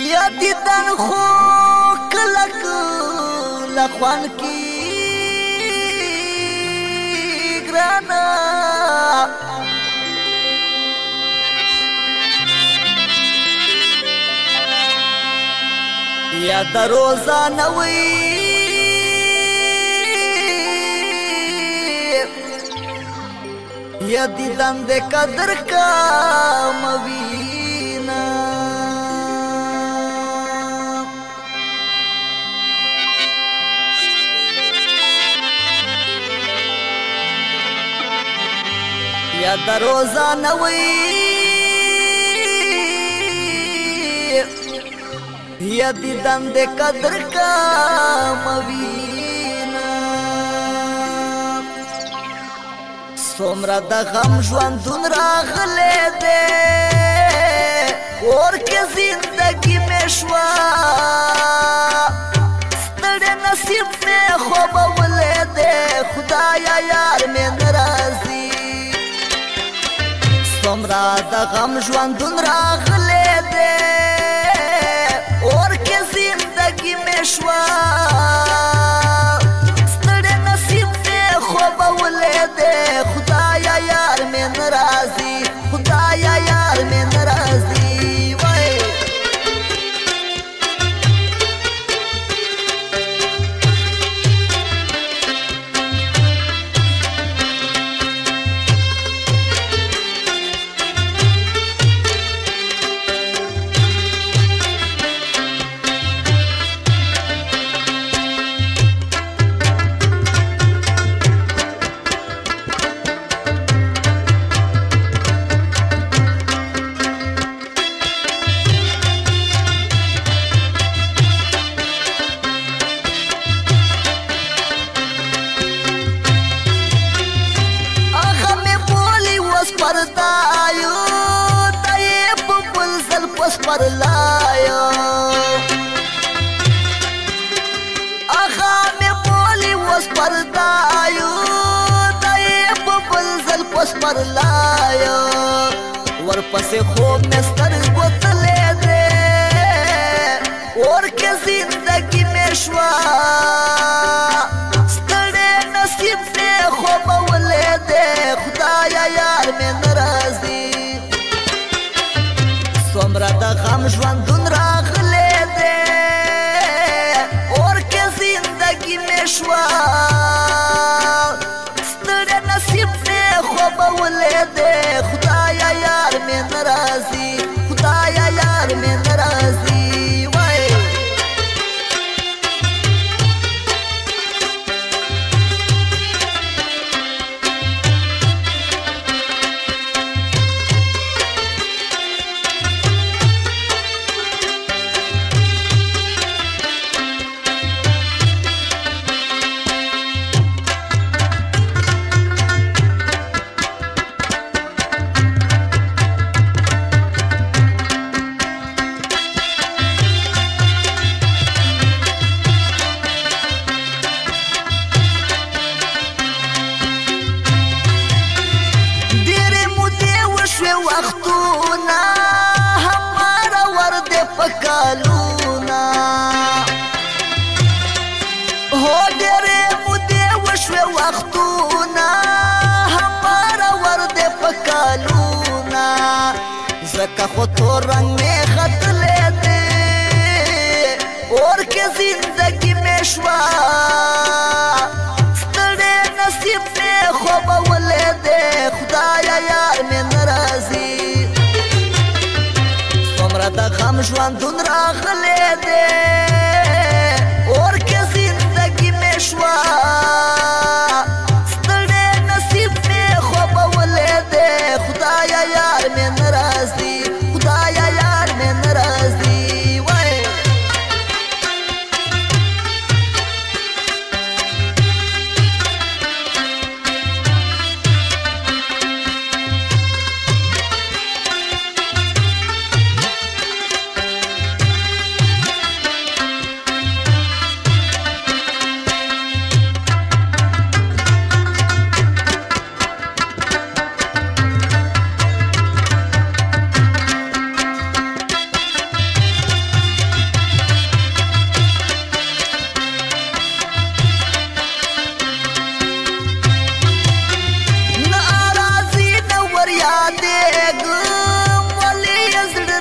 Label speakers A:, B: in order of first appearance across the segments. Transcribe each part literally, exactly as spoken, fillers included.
A: یا دیدن خو کله کله خوند کی ګرانه یا د روزانه وي یا دیدن د قدر کم وینا یا د روزانه وي یا دیدن د قدر کم وینا څومره د غم ژوندون راغلی دی اور کې زندګي مې شوه ستړی نصیب مې خوبولی دی خدایه یار مې نه راځي څومره د غم ژوندون راغلی دی اور کې زندګي مې شوه ستړی نصیب مې خوبولی دی خدایه یار مې نه راځي خدایه یار مې نه راځي وای پردایو دای په بل زل پس پرلایو اخا مې بولی وس پردایو دای په بل زل پس پرلایو ورپسې خوب مې سترګو تللی دی اور کې زندګي مې شوه ستړی نصیب مې خوبولی دی خدایه یار مې نه راځي څومره د غم ژوندون راغلی دی اور کې زندګي مې شوه ستړی نصیب مې خوبولی دی خدایه یار مې نه راځي خدایه یار مې نه راځي وای وختونه هماره ورده په کالونه هو ډېرې مودې وشوې وختونه هماره ورده په کالونه ځکه خو تور رنګ مې ختلی دی اور کې زندګي مې شوه ستړی نصیب مې خوبولی دی خدایه یار مې نه راځي څومره د غم ژوندون راغلی دی اور کې زندګي مې شوه ستړی نصیب مې خوبولی دی خدایه یار مې نه راځي خدایه یار مې نه راځي وای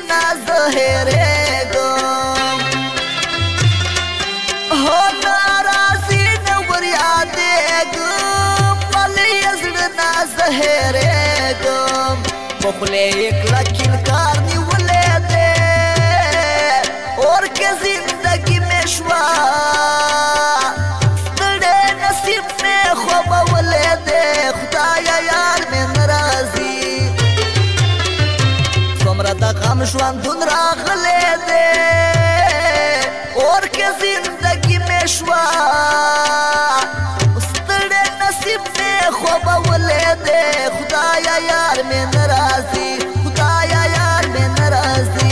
A: نه زهیرېږم هو ناراضي نه ور یادېږم ولې یې زړه نه زهیرېږم په خولې یې کلک انکار نیولی دی اور کې زندګي مې شوه ستړی نصیب مې خوبولی دی خدایه یار مې نه راځي څومره د غم ژوندون راغلی دی اور کې زندګي مې شوه ستړی نصیب مې خوبولی دی خدایه یار مې نه راځي خدایه یار مې نه راځي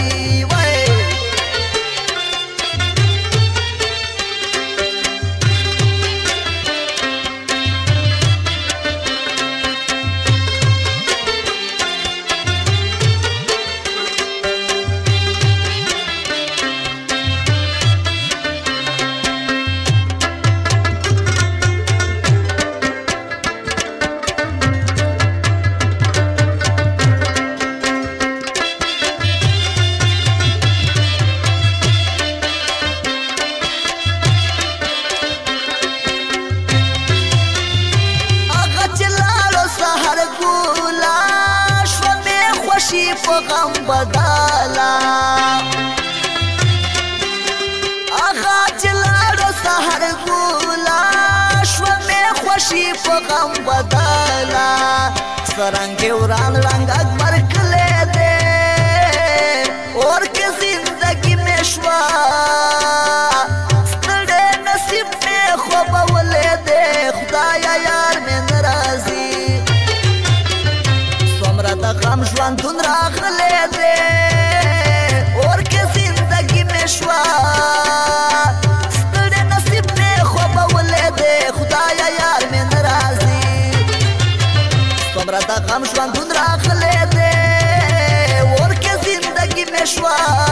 A: په غم بداله هغه چې لاړو سحر ګوله شوه مې خوشي په غم بداله څرنګې وران رنګ اکبر کلی دی اور کې زندګي مې شوه ستړی نصیب مې خوبولی دی خدایه یار مې نه راځي څومره د غم ژوندون راغلی دی اور کې زندګي مې شوه ستړی نصیب مې خوبولی دی خدایه یار مې نه راځي څومره د غم ژوندون راغلی دی اور کې زندګي مې شوه